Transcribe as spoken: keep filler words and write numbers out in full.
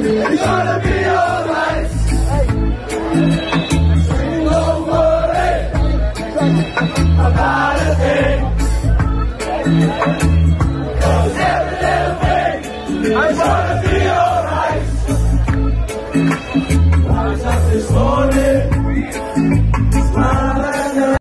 It's gonna be alright. Don't worry about a thing. 'Cause every little thing is gonna be